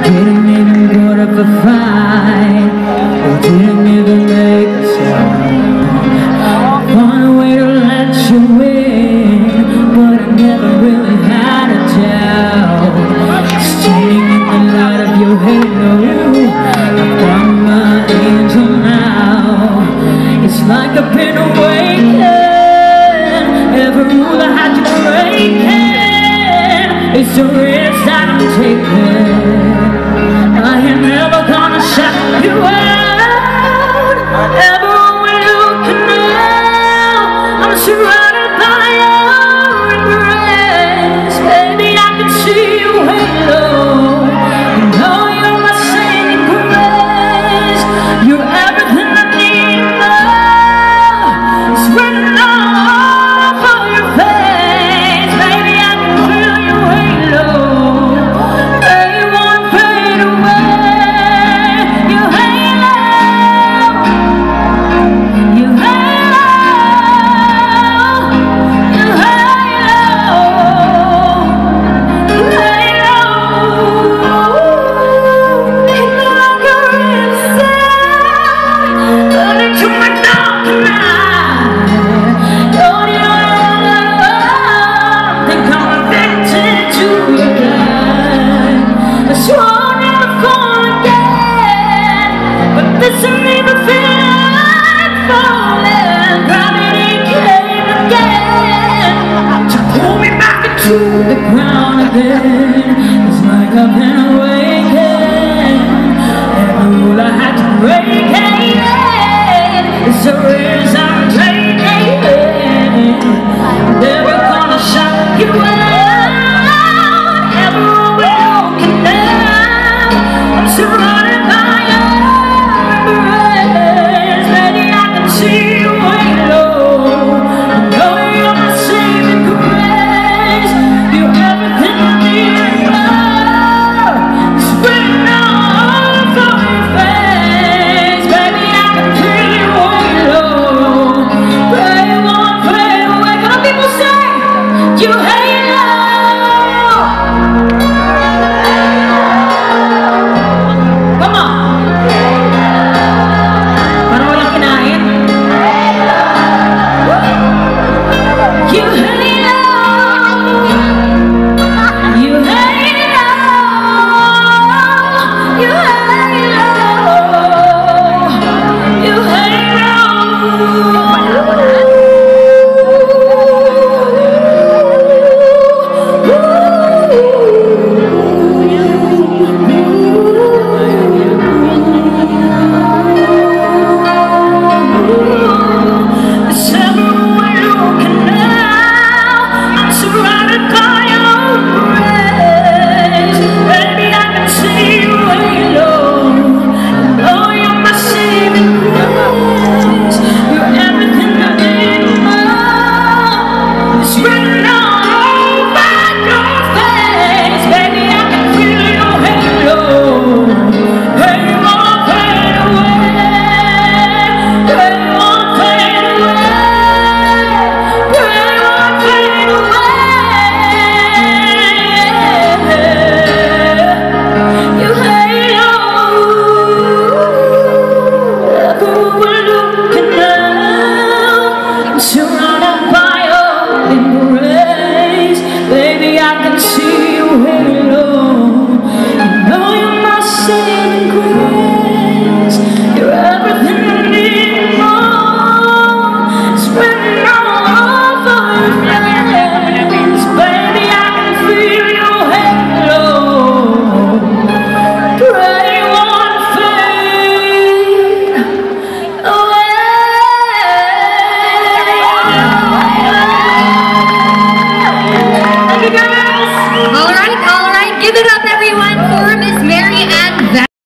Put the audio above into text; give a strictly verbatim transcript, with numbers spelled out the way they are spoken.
didn't even put up a fight, or didn't even make a sound. Found a way to let you in, but I never really had a doubt. Standing in the light of your halo, I found my angel now. It's like I've been awakened. Every rule I had to break it. It's the risk that I'm taking. I ain't never gonna shut you out. Everywhere we look now, I'm surrounded by your embrace. Baby, I can see you halo. You know you're my saving grace. You're everything I need now. It's written all over your face. Baby, I can feel your halo. They won't fade away. Your halo, your halo, your halo, your halo. It's like a riverside running to my dark night. You're the only one. Think I'm addicted to your light. I swore I'd never fall again, but this ain't even feel like falling. Gravity came again to pull me back into the ground again. It's like I've been awakened. Every rule I had to break, it's a real